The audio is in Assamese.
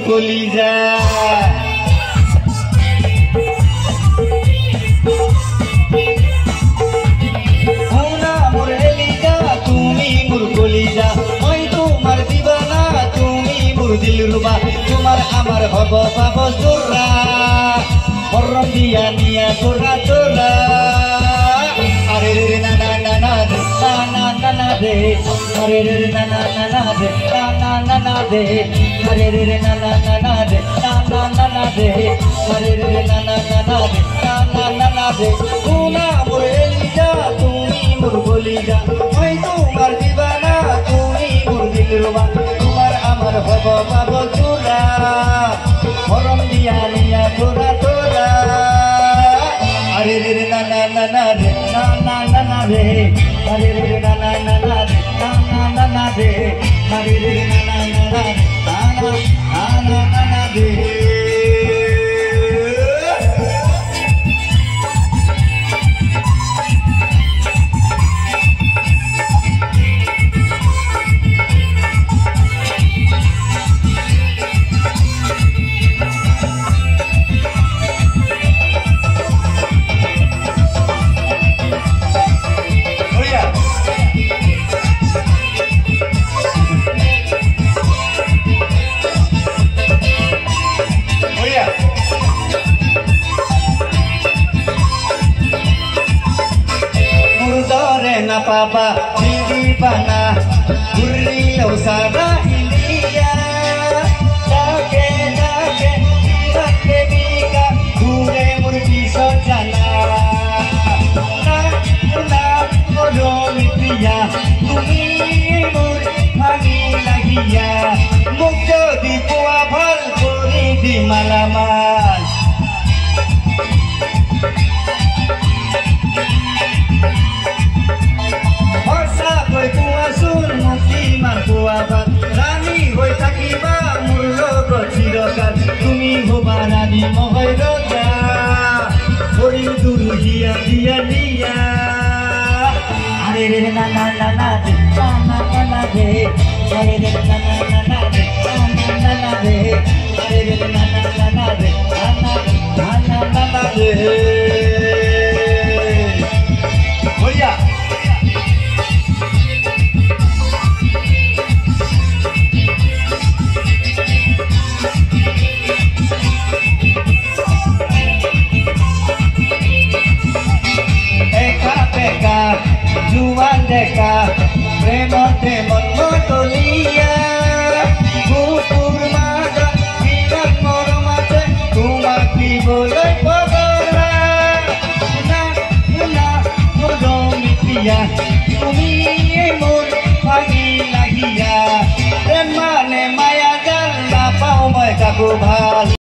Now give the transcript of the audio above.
কলিজা শুনা মোৰ এলিজা তুমি মোৰ কলিজা মই তোমাৰ দিবানা তুমি মোৰ দিল ৰুবা তোমাৰ আমাৰ হব পাব জোৰা মৰম দিয়া নিয়া তোৰা তোৰা আরে রে না না না না দে না না না দে আরে রে না না না না দে না না না দে আরে রে না না না না দে না না দে আরে রে না না না না দে না না দে শুনা মোর এলিজা তুমি মোর কলিজা মই তোমার দিবানা তুমি মোর দিল রুবা তোমার আমার হব পাব জোড়া মরম দিয়া নিয়া তোরা তোরা আরে রে না না না না দে না না দে আরে রে না না না না দে না না দে আরে রে না না না না না দে na papa hindi pa na Gurrilaw sana India Dake dake Dake bika Dure murkiso jana Na na Odomitya Tumi mur Hagi lagiya Mukjo di puwa bhal Kori di malaman রানী হৈ থাকিবা মোৰ লগত চিৰকাল তুমি হবা ৰাণী মই ৰজা হৰি দুৰুহিয়া দিয়া দিয়া আৰে ৰে না না না না দে না না দে আৰে ৰে না না না না দে না না দে আৰে ৰে না না না না দে না না দে বঢ়িয়া Juan deka premote motolia Kupur maga bilang moromate Kumaki boleh pagara Na modomitia Tumi emur pagi lagi ya Remane maya jal Napau mai kaku bhal